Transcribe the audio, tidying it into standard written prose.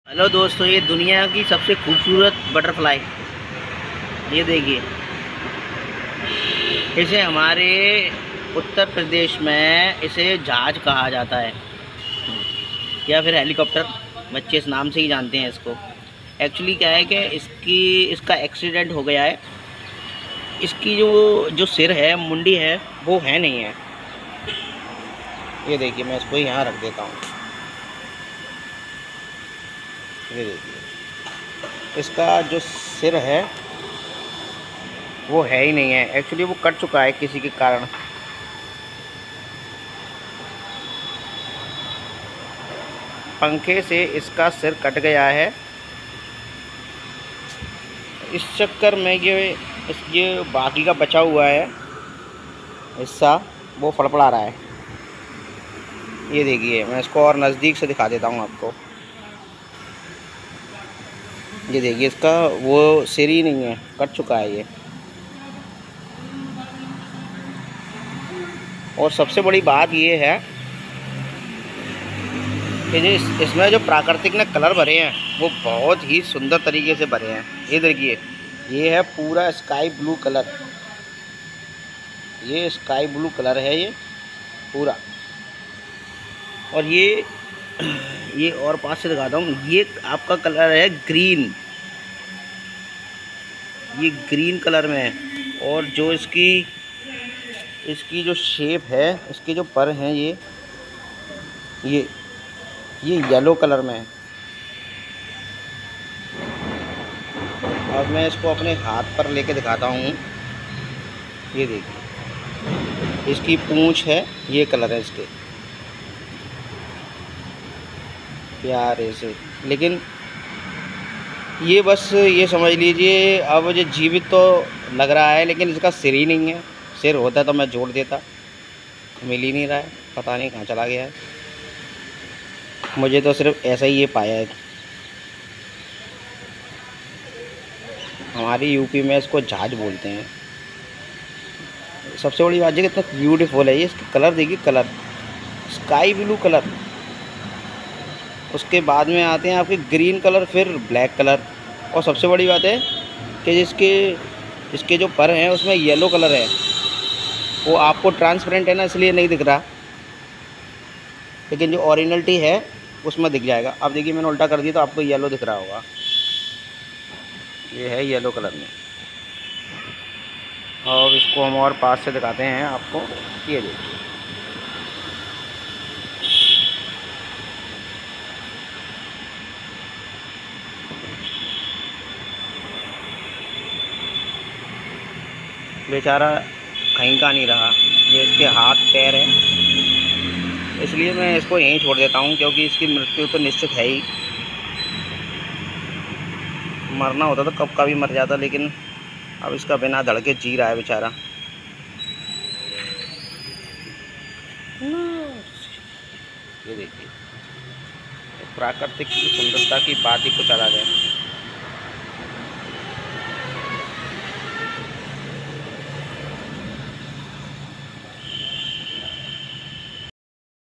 Hello दोस्तों, ये दुनिया की सबसे खूबसूरत बटरफ्लाई, ये देखिए। इसे हमारे उत्तर प्रदेश में इसे जहाज कहा जाता है या फिर हेलीकॉप्टर। बच्चे इस नाम से ही जानते हैं इसको। एक्चुअली क्या है कि इसका एक्सीडेंट हो गया है। इसकी जो सिर है, मुंडी है, वो है नहीं है। ये देखिए, मैं इसको यहाँ रख देता हूँ। ये देखिए, इसका जो सिर है वो है ही नहीं है। एक्चुअली वो कट चुका है किसी के कारण। पंखे से इसका सिर कट गया है। इस चक्कर में ये बाकी का बचा हुआ है हिस्सा, वो फड़फड़ा रहा है। ये देखिए, मैं इसको और नज़दीक से दिखा देता हूँ आपको। ये देखिए, इसका वो सिर ही नहीं है, कट चुका है ये। और सबसे बड़ी बात ये है कि इसमें जो प्राकृतिक ने कलर भरे हैं वो बहुत ही सुंदर तरीके से भरे हैं। ये देखिए, ये है पूरा स्काई ब्लू कलर। ये स्काई ब्लू कलर है ये पूरा। और ये और पास से दिखाता हूँ। ये आपका कलर है ग्रीन। ये ग्रीन कलर में है। और जो इसकी जो शेप है, इसके जो पर हैं, ये येलो कलर में है। अब मैं इसको अपने हाथ पर लेके दिखाता हूँ। ये देखिए, इसकी पूंछ है, ये कलर है इसके, प्यारे से। लेकिन ये बस ये समझ लीजिए, अब ये जीवित तो लग रहा है, लेकिन इसका सिर ही नहीं है। सिर होता तो मैं जोड़ देता, मिल ही नहीं रहा है। पता नहीं कहाँ चला गया है। मुझे तो सिर्फ ऐसा ही ये पाया है। हमारी यूपी में इसको जहाज बोलते हैं। सबसे बड़ी बात है कितना ब्यूटीफुल है ये। इसका कलर देखिए, कलर स्काई ब्लू कलर। उसके बाद में आते हैं आपके ग्रीन कलर, फिर ब्लैक कलर। और सबसे बड़ी बात है कि इसके जो पर हैं उसमें येलो कलर है। वो आपको ट्रांसपेरेंट है ना, इसलिए नहीं दिख रहा, लेकिन जो ओरिजिनलिटी है उसमें दिख जाएगा। अब देखिए, मैंने उल्टा कर दिया तो आपको येलो दिख रहा होगा। ये है येलो कलर में। और इसको हम और पास से दिखाते हैं आपको। ये देखिए, बेचारा कहीं का नहीं रहा। ये इसके हाथ पैर हैं, इसलिए मैं इसको यहीं छोड़ देता हूँ, क्योंकि इसकी मृत्यु तो निश्चित है ही। मरना होता तो कब का भी मर जाता, लेकिन अब इसका बिना धड़के जी रहा है बेचारा। ये देखिए, प्राकृतिक की सुंदरता की बात ही कुछ अलग है।